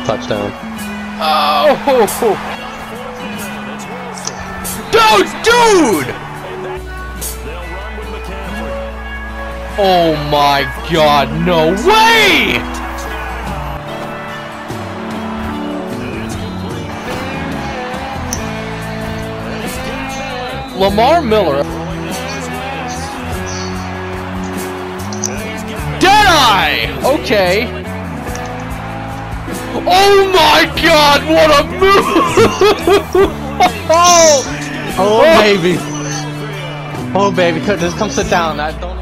touchdown. Oh! Dude! Oh my God, no way! Lamar Miller. Deadeye! Okay. Oh my God, what a move! Oh baby. Oh baby, just come sit down. I don't.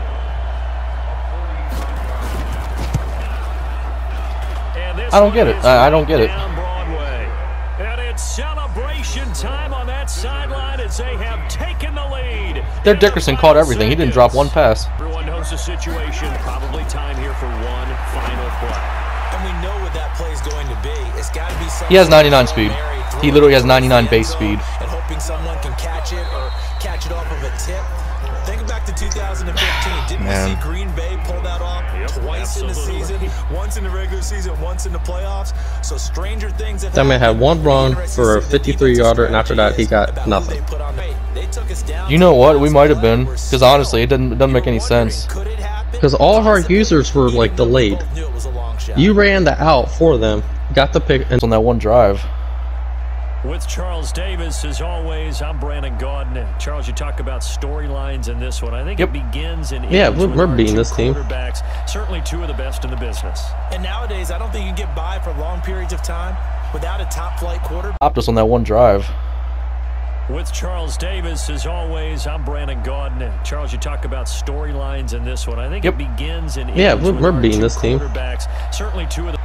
I don't get it. I don't get it. And it's celebration time on that sideline as they have taken the lead. Their Dickerson caught everything. He didn't drop one pass. Everyone knows the situation. Probably time here for one final play. And we know what that play is going to be. It's got to be something. He has 99 speed. He literally has 99 base speed. And hoping someone can catch it or catch it off of a tip. Think back to 2015. Didn't we see Green Bay pull that off twice in the season? Once in the regular season, once in the playoffs. So stranger things have That man had one run for a 53-yarder, and after that, he got nothing. You know what? We might have been, because honestly, it doesn't make any sense. Because all of our users were like delayed. You ran the out for them, got the pick, and on that one drive. With Charles Davis, as always, I'm Brandon Gaudin. Charles, you talk about storylines in this one. I think it begins and ends with we're beating this team. Certainly two of the best in the business. And nowadays, I don't think you can get by for long periods of time without a top-flight quarterback. Stopped us on that one drive. With Charles Davis, as always, I'm Brandon Gaudin. Charles, you talk about storylines in this one. I think it begins and ends with we're beating this team. Certainly two of the.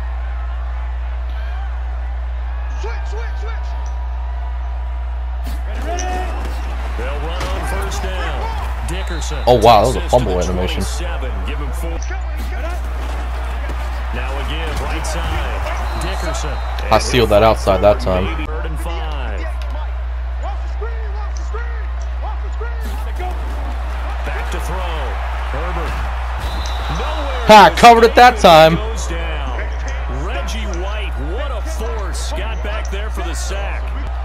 They'll run on first down. Dickerson. Oh wow, that was a fumble animation. Give him 4. Now again, right side. Dickerson. I sealed that outside that time. Third and 5. Back to throw. Herbert. Nowhere. Ha! Covered it that time. Goes down. Reggie White, what a force. Got back there for the sack.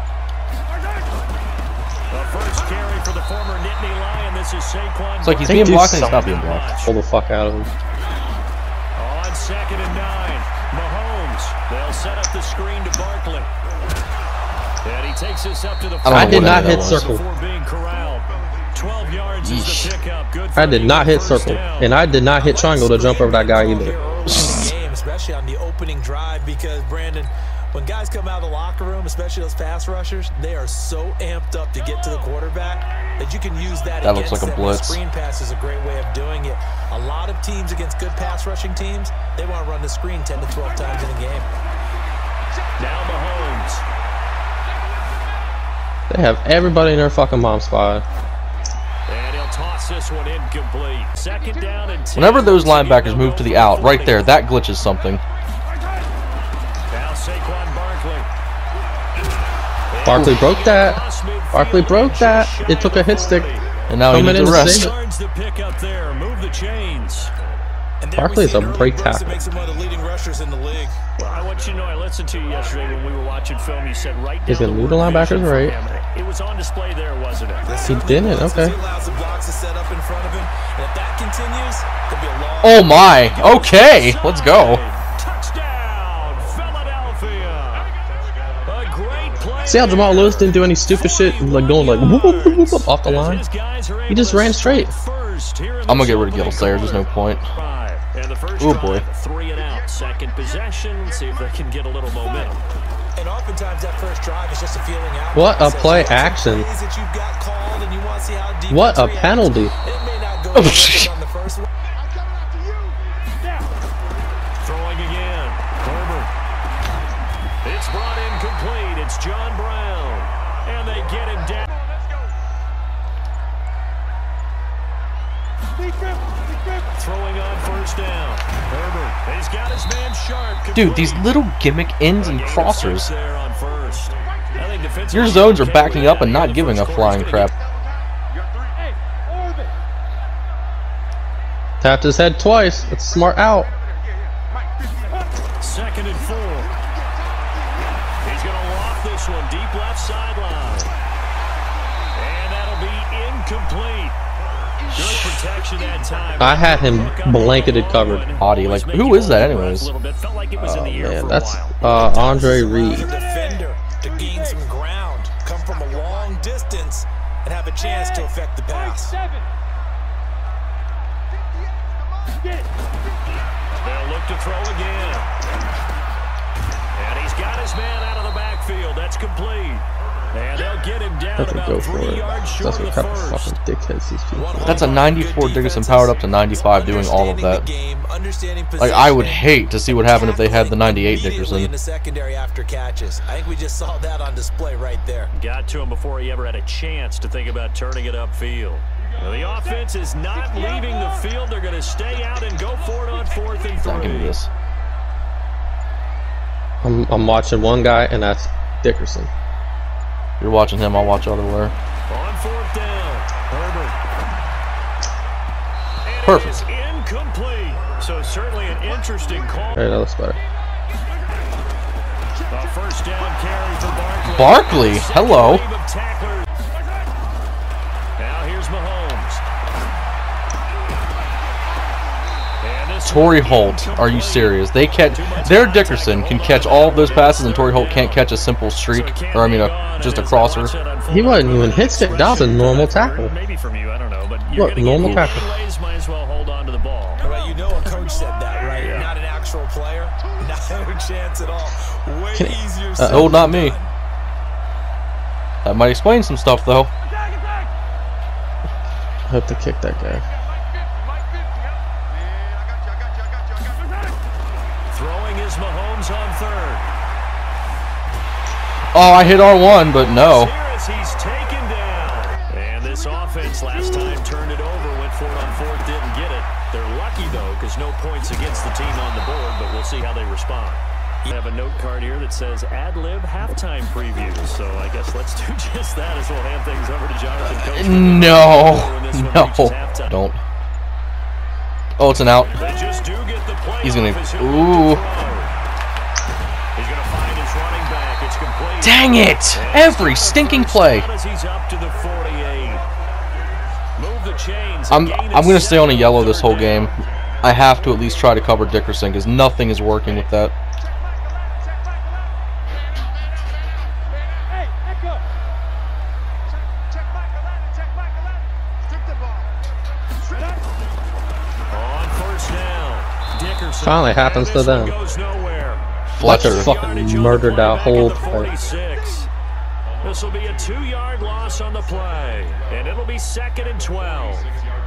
The first carry for the former Nittany Lion. This is Saquon. It's like he's being blocked and he's not being blocked. Pull the fuck out of him. On 2nd and 9, Mahomes. They'll set up the screen to Barkley. And he takes us up to the. I did not hit circle. Being corralled. 12 yards is the pickup. Good. I did not hit circle, and I did not hit triangle to jump over that guy either. Especially on the opening drive, because Brandon, when guys come out of the locker room, especially those pass rushers, they are so amped up to get to the quarterback that you can use that. That looks like a blitz. Screen pass is a great way of doing it. A lot of teams against good pass rushing teams, they want to run the screen 10 to 12 times in a game. Now Mahomes. They have everybody in their fucking mom squad. And he'll toss this one incomplete. 2nd down and 10. Whenever those linebackers move to the out, right there, that glitches something. Now Saquon Barkley. Barkley broke that. Barkley broke that. It took a hit stick. And now he needs a rest. The pick up there. Move the chains. Barkley is a break tackle. Makes him one of the leading rushers in the league. Well, I want you to know, I listened to you yesterday when we were watching film. You said right down. He's gonna move the linebackers right. It was on display there, wasn't it? He didn't. Okay. Oh my. Okay. Let's go. Touchdown, Philadelphia. A great play. See how Jamal Lewis didn't do any stupid shit, like going like whoop, whoop, whoop, whoop, off the line? He just ran straight. I'm gonna get rid of Gil Sayers. There's no point. Oh boy. 3 and out. 2nd possession. See if they can get a little momentum. And oftentimes that first drive is just a feeling out. What a play action. What a penalty. Throwing again. Herbert. It's brought in complete. It's John Brown. And they get him down. Throwing on first down. Herbert. He's got his man sharp. Dude, these little gimmick ends and crossers. Your zones are backing up and not giving a flying crap. Tapped his head twice. That's smart out. 2nd and 4. He's going to loft this one deep left sideline. And that'll be incomplete. Good protection that time. I had him blanketed covered. Body, like, who is that anyways? Oh man, that's Andre Reed. Defender to gain some ground, come from a long distance, and have a chance to affect the pass. They'll look to throw again. And he's got his man out of the backfield. That's complete. And they'll get him down about Go for 3 it. yards short That's of what the kind of first. fucking dickheads these people are. That's a 94 Dickerson powered up to 95 doing all of that. Like, I would hate to see what happened if they had the 98 Dickerson. In the secondary after catches. I think we just saw that on display right there. Got to him before he ever had a chance to think about turning it upfield. Well, the offense is not leaving the field. They're going to stay out and go for it on 4th and 3. Give me this. I'm watching one guy, and that's Dickerson. You're watching him, I'll watch otherwhere. On 4th down, Herbert. And Perfect. it is incomplete. So certainly an interesting call. Hey, that looks better. A 1st down carry for Barkley. Barkley, hello. Wave of tacklers. Now here's Mahomes. And this Torrey Holt, are you serious? They catch their Dickerson can catch all of those passes, and Torrey Holt can't catch a simple streak, or I mean, just a crosser. He wasn't even hit stick. That was a normal tackle. Maybe from you, I don't know, but Look, normal tackle. Might as well hold on to the ball. Well, you know a coach said that, right? You're not an actual player. Not a chance at all. Way easier said Oh, not than me. done. That might explain some stuff, though. I hope to kick that guy. Throwing is Mahomes on 3rd. Oh, I hit R1, but no. He's taken down. And this offense last time turned it over, went for it on 4th, didn't get it. They're lucky, though, because no points against the team on the board, but we'll see how they respond. I have a note card here that says ad-lib halftime previews, so I guess let's do just that as we'll hand things over to Jonathan. No, don't. Oh, it's an out. They just do get the play. He's gonna. Ooh. He's Ooh. gonna find his running back. It's complete. Dang it! Every stinking play. He's up to the 48. Move the chains. I'm gonna stay on a yellow this whole game. I have to at least try to cover Dickerson because nothing is working with that. Finally happens to them. Fletcher fucking murdered that whole play. This will be a 2-yard loss on the play, and it'll be 2nd and 12.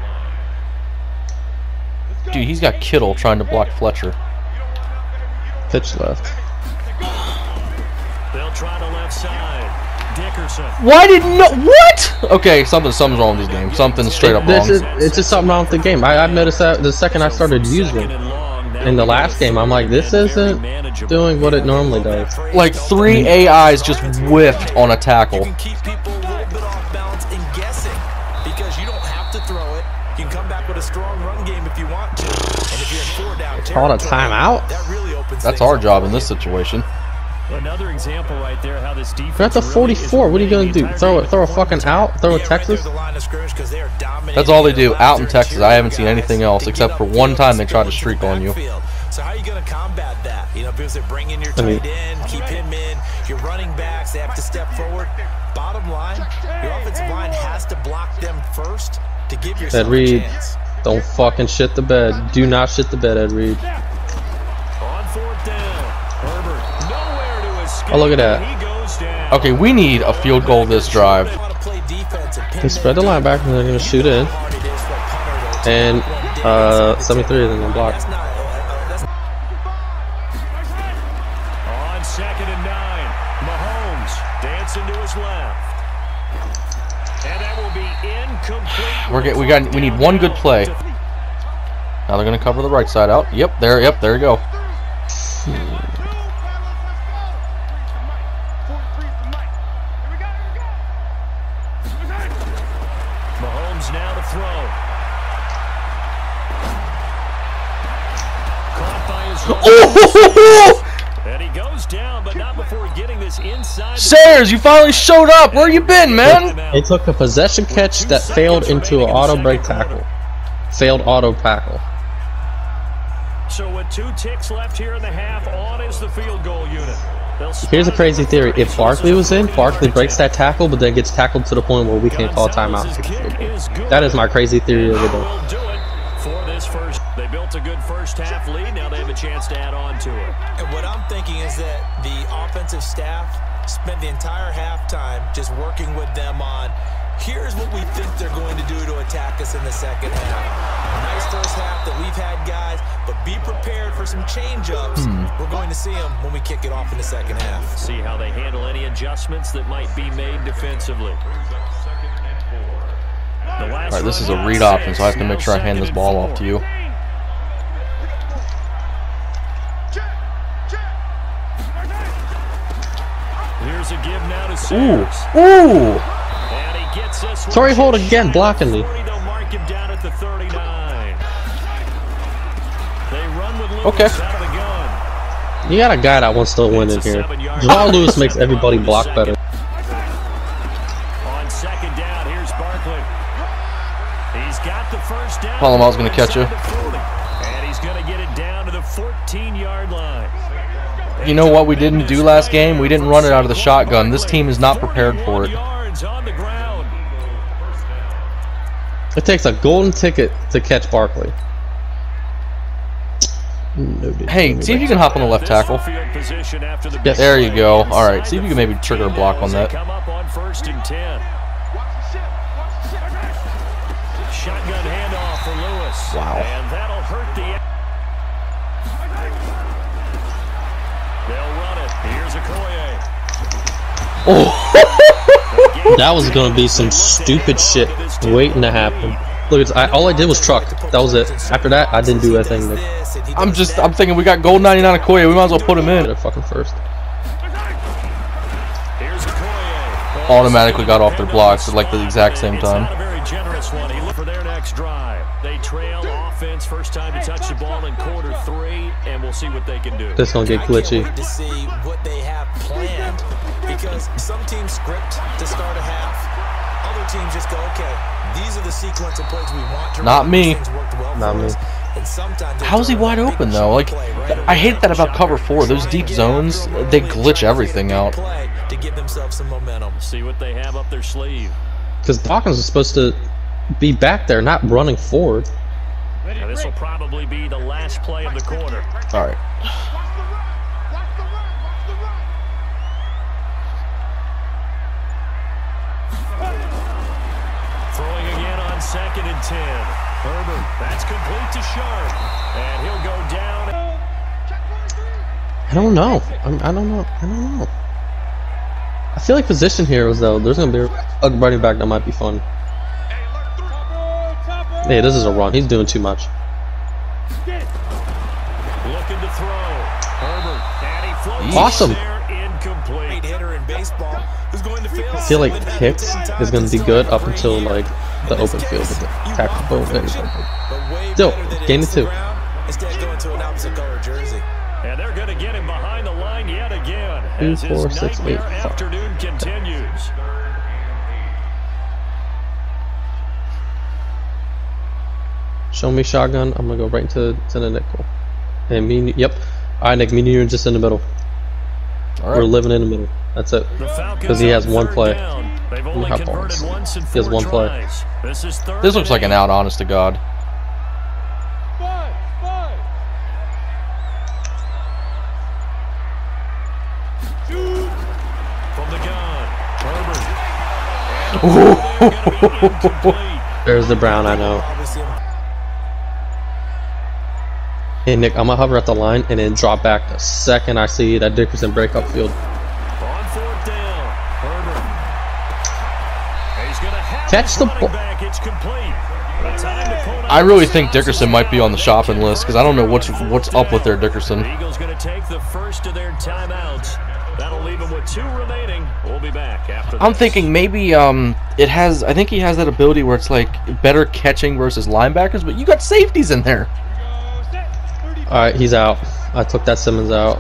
Dude, he's got Kittle trying to block Fletcher. Pitch left. They'll try the left side. Dickerson. Why didn't no? What? Okay, something's wrong with this game. Something's straight up wrong. It's just something wrong with the game. I've noticed that the second I started using it. In the last game, I'm like, this isn't doing what it normally does. Like 3 AIs just whiffed on a tackle. You can keep people a little bit off balance and guessing because you don't have to throw it. You can come back with a strong run game if you want to. And if you're in 4 down Called a timeout? that really opens That's things our up. job in this situation. Another example right there how this defense. That's a 44. What are you gonna do? Throw a fucking out? Throw a Texas? That's all they do, out in Texas. I haven't seen anything else except for one time they tried to streak on you. So how are you going to combat that? You know, because they're bringing your tight end, keep him in. Your running backs, they have to step forward. Bottom line, your offensive line has to block them first to give yourself Ed Reed, a chance. don't fucking shit the bed. Do not shit the bed, Ed Reed. On 4th down, Herbert nowhere to escape. Oh, look at that. He goes down. Okay, we need a field goal this drive. They spread the linebacker and they're gonna shoot in. And 73 of them are blocked. On 2nd and 9, Mahomes dancing to his left. And that will be incomplete. We need one good play. Now they're gonna cover the right side out. Yep, there you go. Mahomes now to throw. Caught by his Oh! And he goes down, but not before getting this inside. Sayers, you finally showed up. Where you been, man? It took a possession catch that failed into an auto break tackle. Failed auto tackle. So with 2 ticks left here in the half, on is the field goal unit. Here's a crazy theory. If Barkley was in, Barkley breaks that tackle, but then gets tackled to the point where we can't call timeout. That is my crazy theory of it. For this first, they built a good first half lead. Now they have a chance to add on to it. And what I'm thinking is that the offensive staff spent the entire halftime just working with them on, here's what we think they're going to do to attack us in the second half. Nice first half that we've had, guys, but be prepared for some change-ups. We're going to see them when we kick it off in the second half. See how they handle any adjustments that might be made defensively. All right, this is a read option, so I have to make sure I hand this ball off to you. Here's a give now to Sayers. Ooh! And he gets this. Sorry, hold again, blocking me. They'll mark him down at the 39. They run with Lewis Okay. out of the gun. You got a guy that wants to win in here. Jamal Lewis makes everybody block better. On second down, here's Barkley. He's got the first down. Palomal's going to catch you. And he's going to get it down to the 14-yard line. You know what we didn't do last game? We didn't run it out of the shotgun. This team is not prepared for it. Yards on the ground. It takes a golden ticket to catch Barkley. No, Hey, see if you can hop on the left tackle. Yes. There you go. All right, see if you can maybe trigger a block on that. Come up on 1st and 10. Shotgun handoff for Lewis. Wow. And that'll hurt the. They'll run it. Here's Okoye. Oh! That was gonna be some stupid shit waiting to happen. Look, all I did was truck. That was it. After that, I didn't do anything. I'm thinking we got gold 99 Okoye. We might as well put him in. They're fucking first. Here's Okoye. Automatically got off their blocks at like the exact same time. It's not a very generous one. He looked for their next drive. They trail offense, first time to touch the ball in quarter 3, and we'll see what they can do. This gonna get glitchy. I can't wait to see what they have planned, because some teams script to start a half. Other teams just go, okay, these are the sequence of plays we want to run. Not me. Things worked well Not for me. us. And sometimes How is he wide open though? Like, I hate that about cover 4. Those deep zones, they glitch everything out. To give themselves some momentum. See what they have up their sleeve. Because Dawkins is supposed to be back there, not running forward. Now this will probably be the last play of the quarter. All right. Throwing again on 2nd and 10. Herbert, that's complete to Sharp. And he'll go down. I don't know. I don't know. I feel like position heroes though. There's gonna be a running back that might be fun. Hey, this is a run. He's doing too much. Looking to throw. Herbert, and he floats Awesome. there, incomplete. Hitter in baseball who's going to fail. I feel like Hicks is gonna be good up until like the open field with the tackle. Boom. Still, gain it 2. Instead going to an opposite color jersey. And they're going to get him behind the line yet again. 2, As his 4, 6, 8. nightmare afternoon continues. Show me shotgun. I'm gonna go right into the nickel. And me, yep. All right, Nick. Me and you are just in the middle. All We're right. living in the middle. That's it. Because he has one play. They've Look only how converted far. once in He has 4 one play. tries. This is 3rd This looks like an and out, honest to God. from the gun. Herbert. There's the brown. I know. Hey Nick, I'm gonna hover at the line and then drop back the second I see that Dickerson break up field. On 4th down. Herbert. He's gonna have Catch the running ball. back. It's complete. The time to pull I really think Dickerson might be on the shopping list because I don't know what's up with their Dickerson. The Eagles going to take the first of their timeouts. That'll leave them with 2 remaining. We'll be back after I'm this. thinking maybe it has. I think he has that ability where it's like better catching versus linebackers, but you got safeties in there. All right, he's out. I took that Simmons out.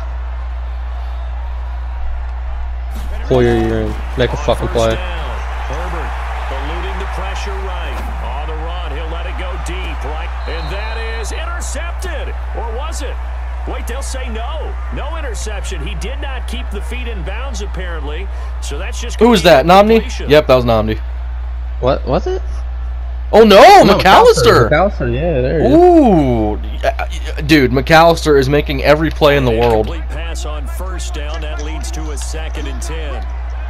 Hoyer, you're in. Make a fucking play. Herbert eluding the pressure right. On the run, he'll let it go deep, right? And that is intercepted. Or was it? Wait, they'll say no. No interception. He did not keep the feet in bounds, apparently. So that's just... Who was that? Nomney? Yep, that was Nomney. What was it? Oh no, McAllister! McAllister, yeah, there he is. Ooh, dude, McAllister is making every play in the world. Complete pass on first down. That leads to a 2nd and 10.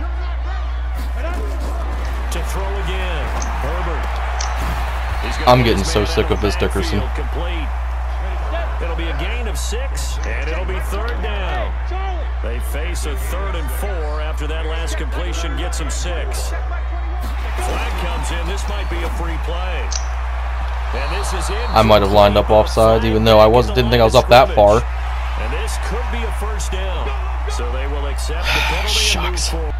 To throw again, Herbert. I'm getting so sick of this Dickerson. Complete. It'll be a gain of 6, and it'll be 3rd down. They face a 3rd and 4 after that last completion gets them 6. Flag comes in. This might be a free play. And this is in. I might have lined up offside, even though I didn't think I was up that far. And this could be a 1st down. So they will accept the penalty and move forward.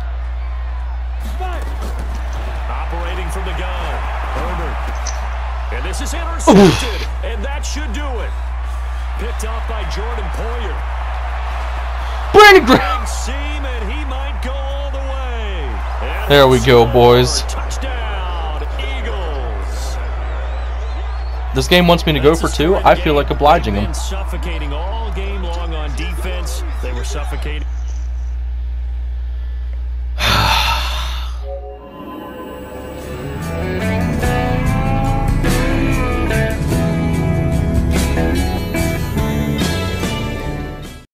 Operating from the gun, Herbert. And this is intercepted. And that should do it. Picked off by Jordan Poyer. Brandon Graham. Seam, and he might go all the way. And there we go, boys. Touchdown, Eagles. This game wants me to go for 2. I feel like obliging them. Suffocating all game long on defense. They were suffocating.